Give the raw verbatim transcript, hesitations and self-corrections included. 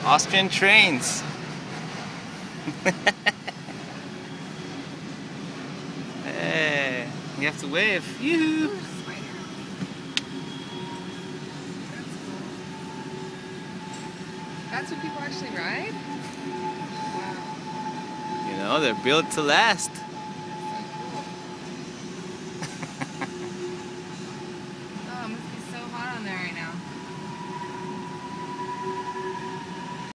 Austrian trains. Hey, you have to wave. Yoo-hoo. That's what people actually ride? Wow. You know, they're built to last.